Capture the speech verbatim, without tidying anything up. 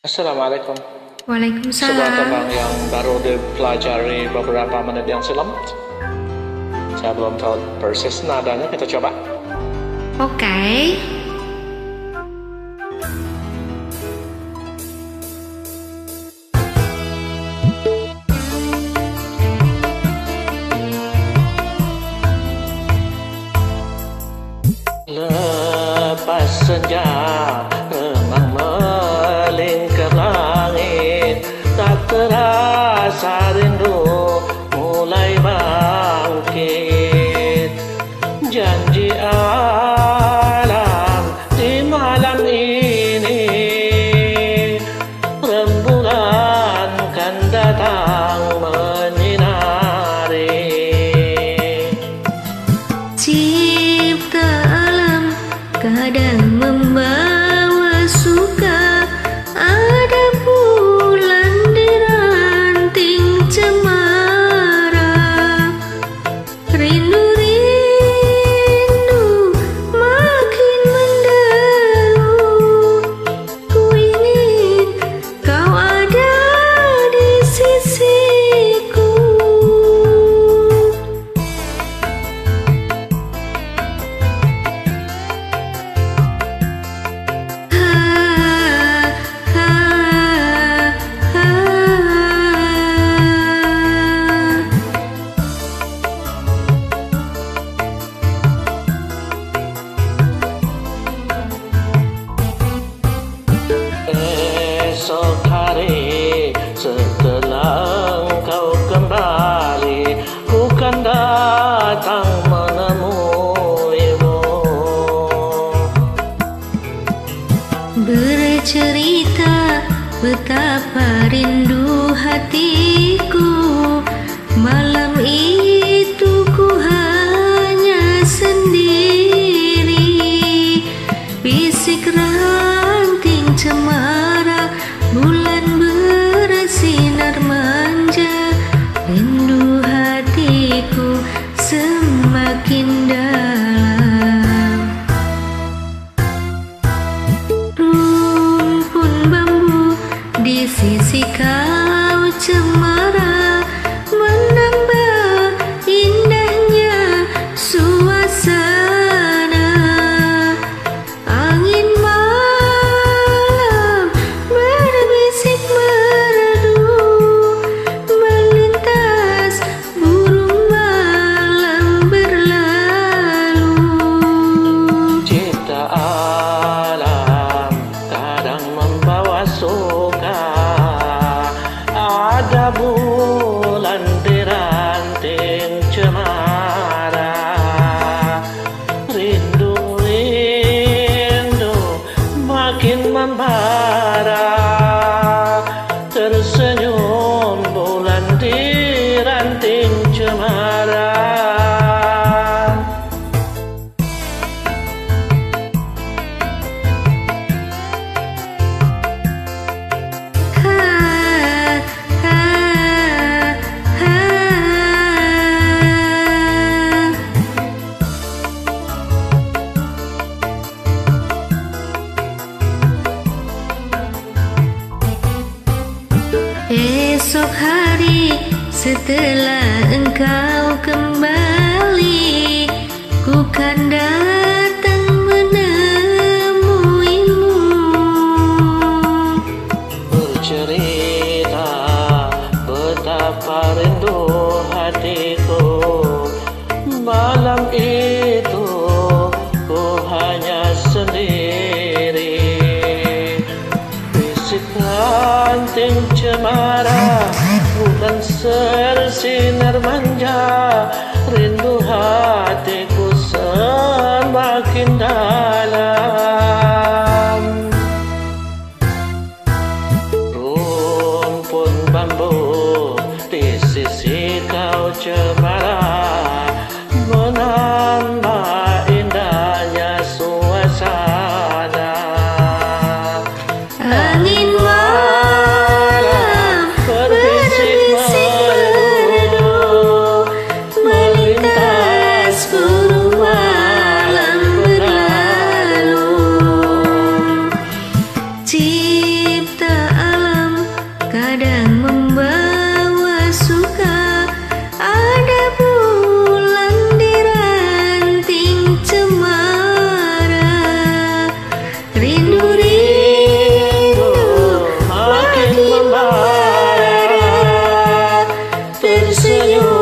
Assalamualaikum. Waalaikumsalam. Sebuah tembang yang baru dipelajari beberapa menit yang silam. Saya belum tahu persis nadanya, kita coba. Oke. Lepas senja remang melingkar langit, tak terasa rindu mulai bangkit. Janji alam di malam ini, rembulan kan datang menyinari. Cipta alam kadang membawa suka, ada bulan di ranting cemara. Rindu-rindu makin menderu, ku ingin kau ada di sisiku. Esok hari setelah engkau kembali, ku kan datang menemuimu. Bercerita betapa rindu hatiku, malam itu ku hanya sendiri. Bisik ranting cemara, bulan bersinar manja, rindu hatiku semakin dalam. Rumpun bambu di sisi kau cemara, menambah indahnya suasana. Angin malam berbisik merdu, melintas burung malam berlalu. Cipta alam kadang membawa suka, ada bulan di ranting cemara. Rindu-rindu makin membara, tersenyum bulan di ranting cemara. Ha, ha, ha. Esok hari setelah engkau kembali, ku kan datang menemuimu. Bercerita betapa rindu hatiku, malam itu ku hanya sendiri. Bisik ranting cemara, bukan bersinar manja, rindu hatiku semakin dalam. Rumpun bambu di sisi kau cemara, menambah indahnya suasana. Angin malam berbisik merdu, melintas burung malam berlalu. tersenyum.